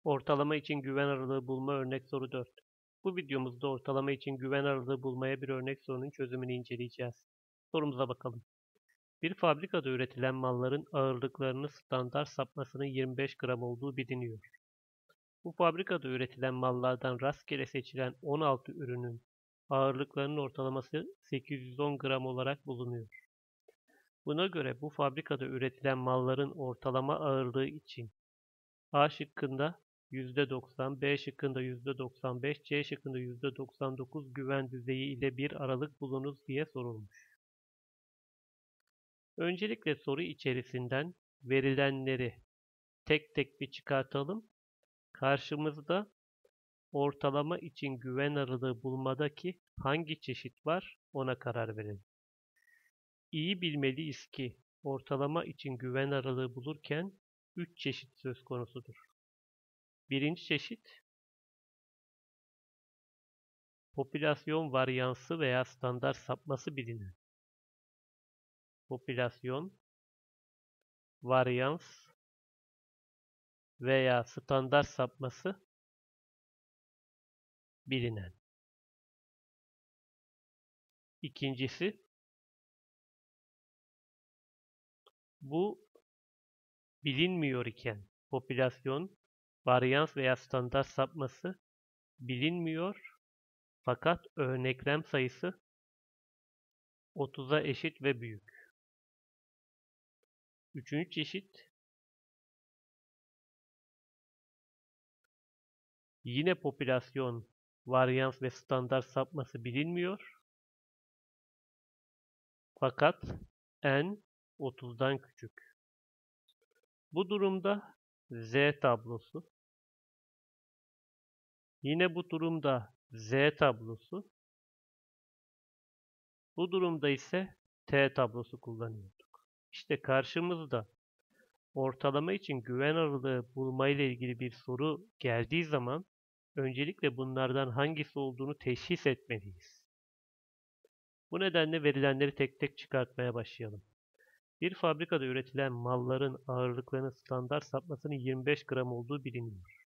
Ortalama için güven aralığı bulma örnek soru 4. Bu videomuzda ortalama için güven aralığı bulmaya bir örnek sorunun çözümünü inceleyeceğiz. Sorumuza bakalım. Bir fabrikada üretilen malların ağırlıklarının standart sapmasının 25 gram olduğu biliniyor. Bu fabrikada üretilen mallardan rastgele seçilen 16 ürünün ağırlıklarının ortalaması 810 gram olarak bulunuyor. Buna göre bu fabrikada üretilen malların ortalama ağırlığı için A şıkkında %90, B şıkkında %95, C şıkkında %99 güven düzeyi ile bir aralık bulunuz diye sorulmuş. Öncelikle soru içerisinden verilenleri tek tek bir çıkartalım. Karşımızda ortalama için güven aralığı bulmadaki hangi çeşit var ona karar verelim. İyi bilmeliyiz ki ortalama için güven aralığı bulurken 3 çeşit söz konusudur. Birinci çeşit popülasyon varyansı veya standart sapması bilinen. Popülasyon, varyans veya standart sapması bilinen. İkincisi, bu bilinmiyor iken popülasyon, varyans veya standart sapması bilinmiyor fakat örneklem sayısı 30'a eşit ve büyük. Üçüncü çeşit, yine popülasyon, varyans ve standart sapması bilinmiyor fakat n 30'dan küçük. Bu durumda Z tablosu, yine bu durumda Z tablosu, bu durumda ise T tablosu kullanıyorduk. İşte karşımızda ortalama için güven aralığı bulma ile ilgili bir soru geldiği zaman öncelikle bunlardan hangisi olduğunu teşhis etmeliyiz. Bu nedenle verilenleri tek tek çıkartmaya başlayalım. Bir fabrikada üretilen malların ağırlıklarının standart sapmasının 25 gram olduğu biliniyor.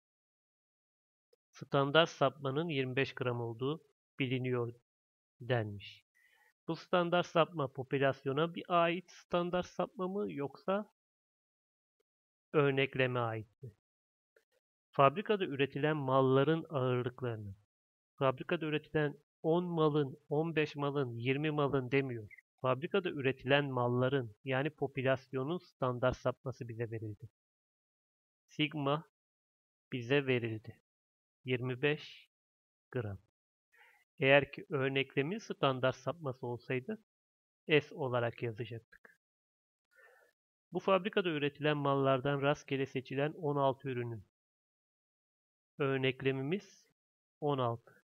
Standart sapmanın 25 gram olduğu biliniyor denmiş. Bu standart sapma popülasyona bir ait standart sapma mı yoksa örnekleme ait mi? Fabrikada üretilen malların ağırlıklarını, fabrikada üretilen 10 malın, 15 malın, 20 malın demiyor. Fabrikada üretilen malların yani popülasyonun standart sapması bize verildi. Sigma bize verildi. 25 gram. Eğer ki örneklemin standart sapması olsaydı S olarak yazacaktık. Bu fabrikada üretilen mallardan rastgele seçilen 16 ürünün örneklemimiz 16.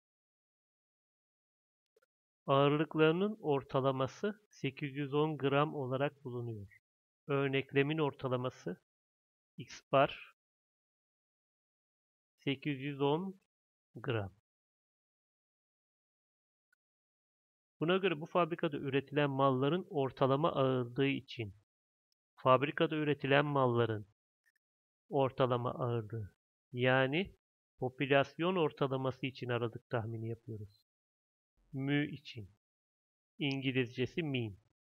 Ağırlıklarının ortalaması 810 gram olarak bulunuyor. Örneklemin ortalaması X bar 810 gram. Buna göre bu fabrikada üretilen malların ortalama ağırlığı için fabrikada üretilen malların ortalama ağırlığı yani popülasyon ortalaması için aralık tahmini yapıyoruz. Mü için. İngilizcesi mean.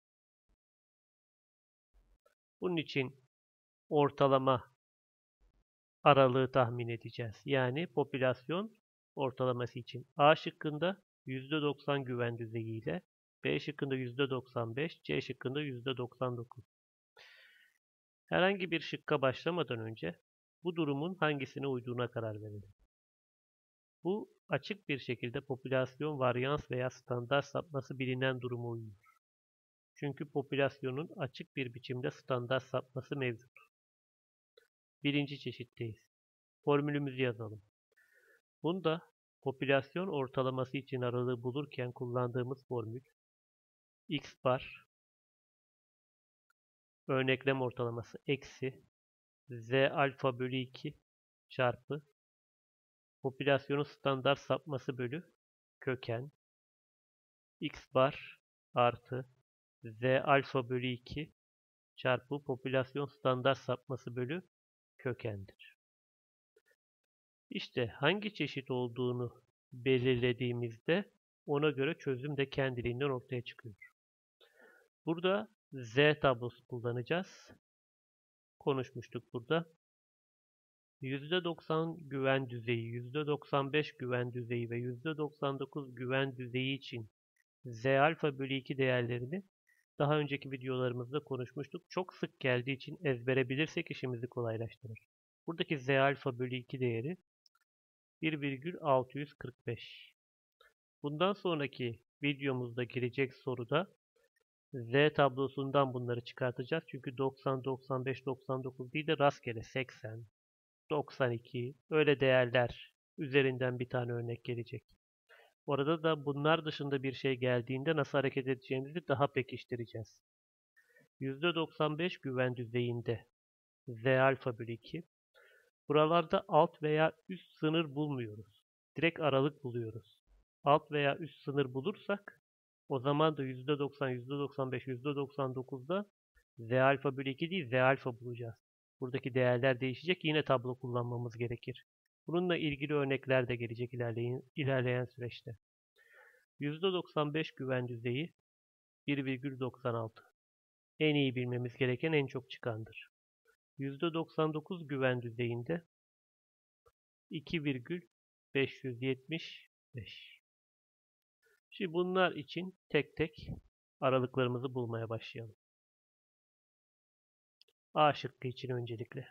Bunun için ortalama aralığı tahmin edeceğiz. Yani popülasyon ortalaması için A şıkkında %90 güven düzeyi ile B şıkkında %95, C şıkkında %99. Herhangi bir şıkka başlamadan önce bu durumun hangisine uyduğuna karar verelim. Bu açık bir şekilde popülasyon varyans veya standart sapması bilinen duruma uyuyor. Çünkü popülasyonun açık bir biçimde standart sapması mevcut. Birinci çeşitteyiz. Formülümüzü yazalım. Bunda popülasyon ortalaması için aralığı bulurken kullandığımız formül X bar örneklem ortalaması eksi Z alfa bölü 2 çarpı popülasyonun standart sapması bölü köken X bar artı Z alfa bölü 2 çarpı popülasyon standart sapması bölü kökendir. İşte hangi çeşit olduğunu belirlediğimizde ona göre çözüm de kendiliğinden ortaya çıkıyor. Burada Z tablosu kullanacağız. Konuşmuştuk burada. %90 güven düzeyi, %95 güven düzeyi ve %99 güven düzeyi için Z alfa bölü 2 değerlerini daha önceki videolarımızda konuşmuştuk. Çok sık geldiği için ezbere bilirsek işimizi kolaylaştırır. Buradaki Z alfa bölü 2 değeri 1,645. Bundan sonraki videomuzda gelecek soruda Z tablosundan bunları çıkartacağız. Çünkü 90, 95, 99 değil de rastgele 80, 92 öyle değerler üzerinden bir tane örnek gelecek. Orada da bunlar dışında bir şey geldiğinde nasıl hareket edeceğimizi daha pekiştireceğiz. %95 güven düzeyinde Z alfa bölü 2. Buralarda alt veya üst sınır bulmuyoruz. Direkt aralık buluyoruz. Alt veya üst sınır bulursak o zaman da %90, %95, %99'da Z alfa bölü 2 değil Z alfa bulacağız. Buradaki değerler değişecek. Yine tablo kullanmamız gerekir. Bununla ilgili örnekler de gelecek ilerleyen süreçte. %95 güven düzeyi 1,96. En iyi bilmemiz gereken en çok çıkandır. %99 güven düzeyinde 2,575. Şimdi bunlar için tek tek aralıklarımızı bulmaya başlayalım. A şıkkı için öncelikle.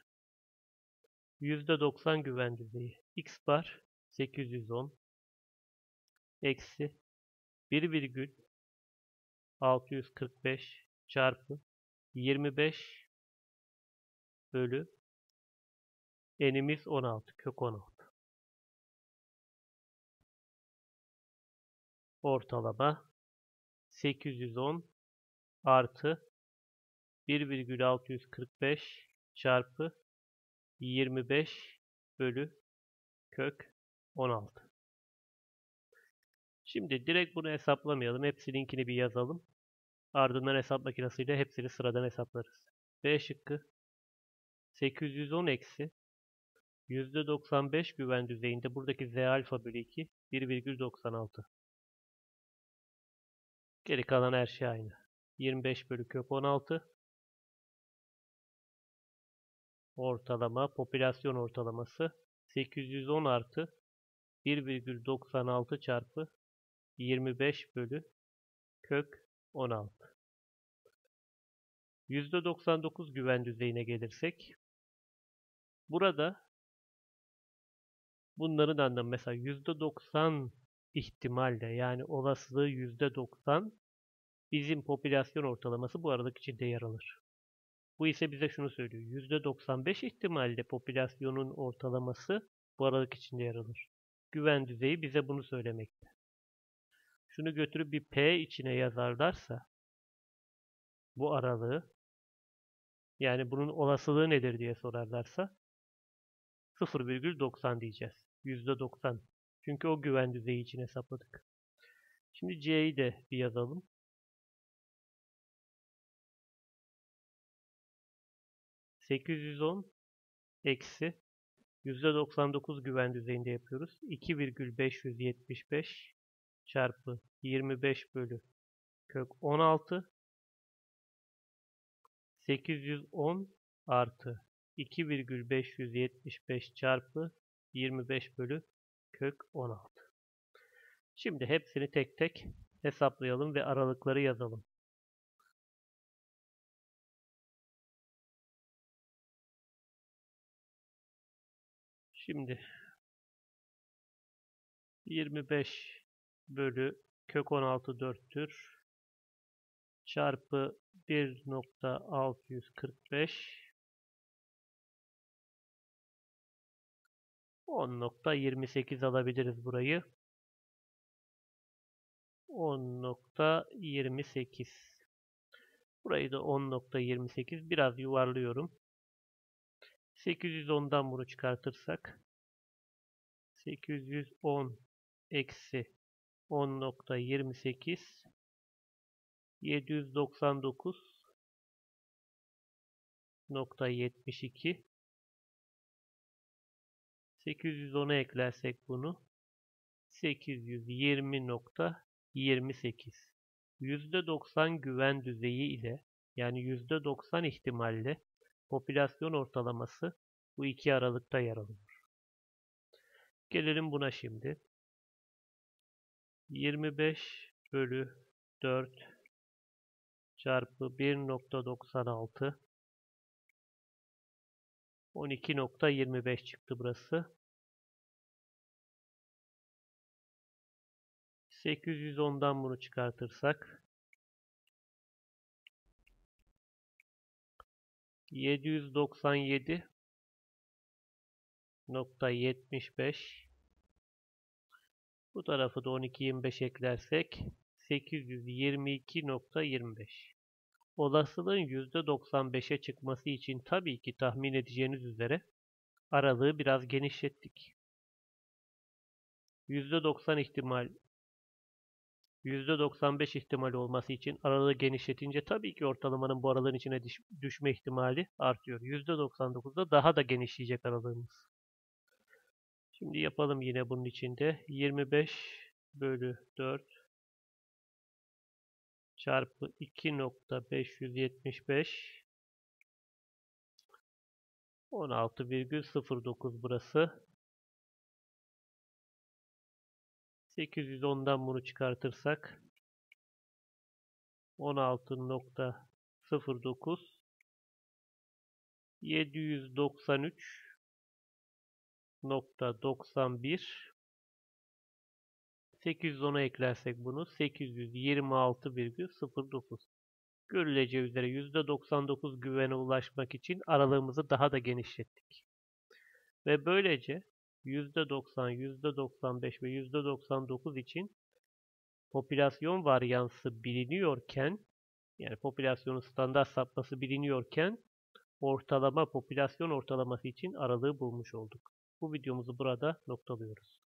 %90 güven düzeyi. X bar 810 eksi 1,645 çarpı 25 bölü n'imiz 16 kök 16. Ortalama 810 artı 1,645 çarpı 25 bölü kök 16. Şimdi direkt bunu hesaplamayalım. Hepsininkini bir yazalım. Ardından hesap makinesiyle hepsini sıradan hesaplarız. B şıkkı 810 eksi %95 güven düzeyinde buradaki Z alfa bölü 2 1,96. Geri kalan her şey aynı. 25 bölü kök 16 ortalama popülasyon ortalaması 810 artı 1,96 çarpı 25 bölü kök 16. %99 güven düzeyine gelirsek burada bunların anlamı mesela %90 ihtimalle yani olasılığı %90 bizim popülasyon ortalaması bu aralık içinde yer alır. Bu ise bize şunu söylüyor. %95 ihtimalle popülasyonun ortalaması bu aralık içinde yer alır. Güven düzeyi bize bunu söylemekte. Şunu götürüp bir P içine yazarlarsa bu aralığı yani bunun olasılığı nedir diye sorarlarsa 0,90 diyeceğiz. %90. Çünkü o güven düzeyi için hesapladık. Şimdi C'yi de bir yazalım. 810 eksi %99 güven düzeyinde yapıyoruz. 2,575 çarpı 25 bölü kök 16 810 artı 2,575 çarpı 25 bölü kök 16. Şimdi hepsini tek tek hesaplayalım ve aralıkları yazalım. Şimdi 25 bölü kök 16 4'tür. Çarpı 1,645 10,28 alabiliriz burayı. 10,28. Burayı da 10,28 biraz yuvarlıyorum. 810'dan bunu çıkartırsak 810 eksi 10,28 799,72 810'a eklersek bunu 820.28. %90 güven düzeyi ile yani %90 ihtimalle popülasyon ortalaması bu iki aralıkta yer alıyor. Gelelim buna şimdi. 25 bölü 4 çarpı 1.96 12.25 çıktı burası. 810'dan bunu çıkartırsak 797.75. Bu tarafı da 12.25 eklersek 822.25. Olasılığın %95'e çıkması için tabii ki tahmin edeceğiniz üzere aralığı biraz genişlettik. %90 ihtimal, %95 ihtimali olması için aralığı genişletince tabii ki ortalamanın bu aralığın içine düşme ihtimali artıyor. %99'da daha da genişleyecek aralığımız. Şimdi yapalım yine bunun içinde. 25 bölü 4 çarpı 2.575 16,09 burası. 810'dan bunu çıkartırsak 16.09 793.91 810'a eklersek bunu 826,09. Görüleceği üzere %99 güvene ulaşmak için aralığımızı daha da genişlettik. Ve böylece %90, %95 ve %99 için popülasyon varyansı biliniyorken, yani popülasyonun standart sapması biliniyorken popülasyon ortalaması için aralığı bulmuş olduk. Bu videomuzu burada noktalıyoruz.